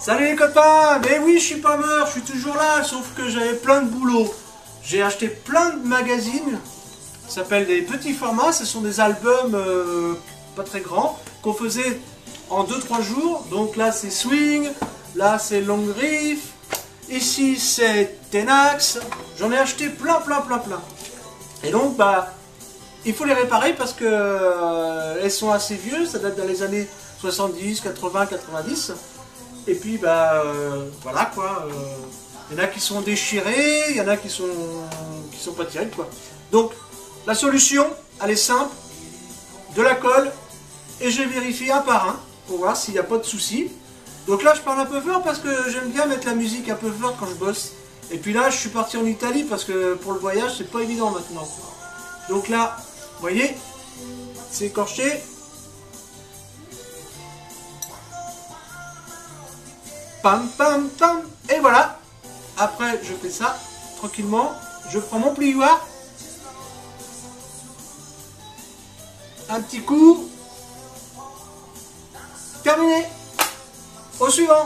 Salut les copains. Mais oui, je suis pas mort, je suis toujours là, sauf que j'avais plein de boulot. J'ai acheté plein de magazines, ça s'appelle des petits formats, ce sont des albums pas très grands, qu'on faisait en 2-3 jours. Donc là c'est Swing, là c'est Long Reef, ici c'est Tenax, j'en ai acheté plein. Et donc bah, il faut les réparer parce que elles sont assez vieux, ça date dans les années 70, 80, 90. Et puis bah voilà quoi, il y en a qui sont déchirés, il y en a qui sont pas terribles quoi. Donc la solution, elle est simple, de la colle, et je vérifie un par un pour voir s'il n'y a pas de soucis. Donc là je parle un peu fort parce que j'aime bien mettre la musique un peu forte quand je bosse. Et puis là je suis parti en Italie parce que pour le voyage c'est pas évident maintenant. Donc là, vous voyez, c'est écorché. Pam pam pam. Et voilà. Après je fais ça tranquillement. Je prends mon plioir. Un petit coup. Terminé. Au suivant.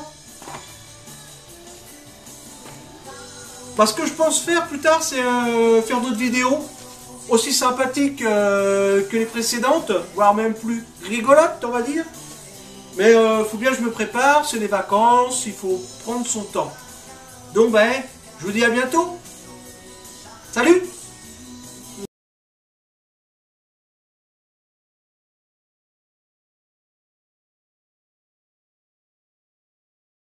Parce que je pense faire plus tard, c'est faire d'autres vidéos aussi sympathiques que les précédentes, voire même plus rigolotes, on va dire. Mais faut bien que je me prépare, c'est les vacances, il faut prendre son temps. Donc ben, je vous dis à bientôt. Salut!